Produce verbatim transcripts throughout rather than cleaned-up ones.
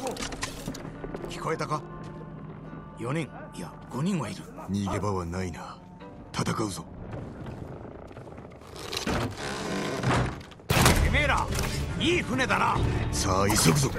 聞こえたか？よにん、いやごにんはいる。 逃げ場はないな。戦うぞ。 てめえらいい船だな。 さあ急ぐぞ。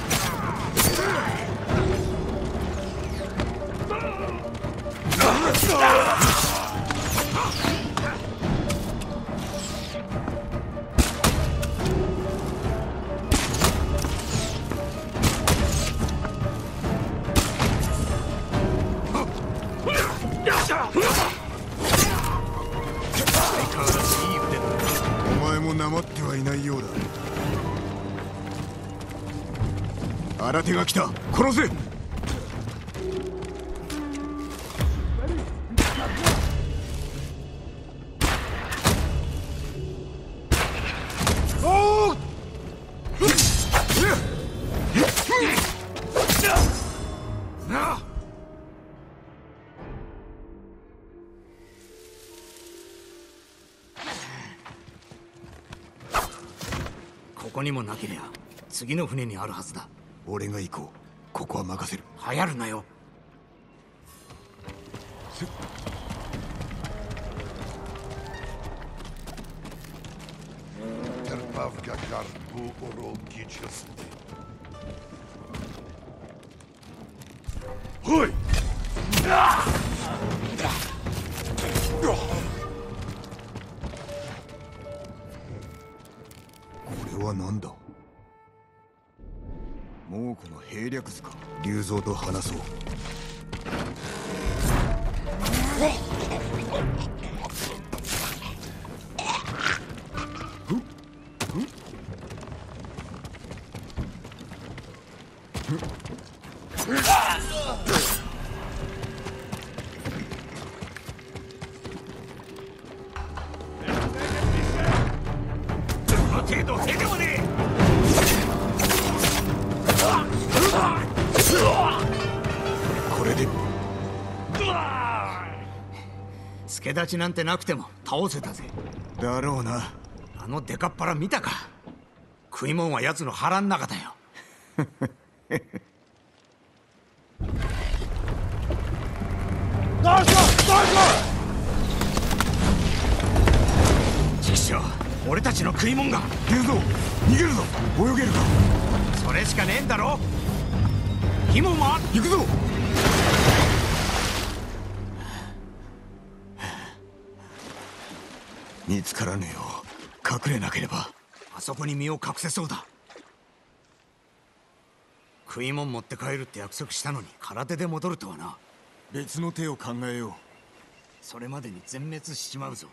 お前もなまってはいないようだ。新手が来た。殺せ。 ここにもなけりゃ次の船にあるはずだ。 俺が行こう。ここは任せる。 流行るなよ。 おい。これは何だ。もうこの兵略図か。龍蔵と話そう。 程度へでもねえ。 これで助立ちなんてなくても倒せたぜ。 だろうな。 あのデカっ腹見たか。食い物は奴の腹ん中だよ。チキショー、俺たちの食い物が。 龍蔵、逃げるぞ。泳げるか。 それしかねえんだろ。ヒモンは行くぞ。見つからねえよ。隠れなければ。 あそこに身を隠せそうだ。食い物持って帰るって約束したのに空手で戻るとはな。 別の手を考えよう。 それまでに全滅しちまうぞ。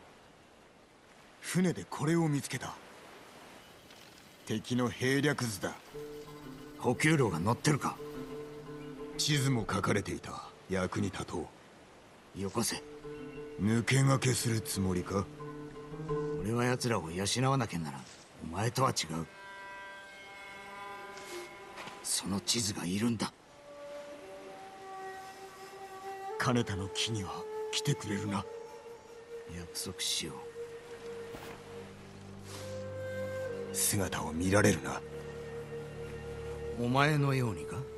船でこれを見つけた。敵の兵略図だ。 補給路が乗ってるか。 地図も書かれていた。役に立とう。よこせ。 抜け駆けするつもりか。 俺は奴らを養わなきゃならん。お前とは違う。その地図がいるんだ。 金田の木には来てくれるな。 約束しよう。姿を見られるな。 お前のようにか。